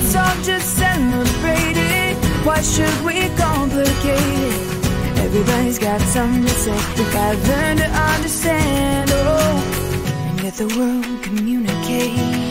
Let's all just celebrate it. Why should we complicate it? Everybody's got something to say. We gotta learn to understand, oh, and let the world communicate.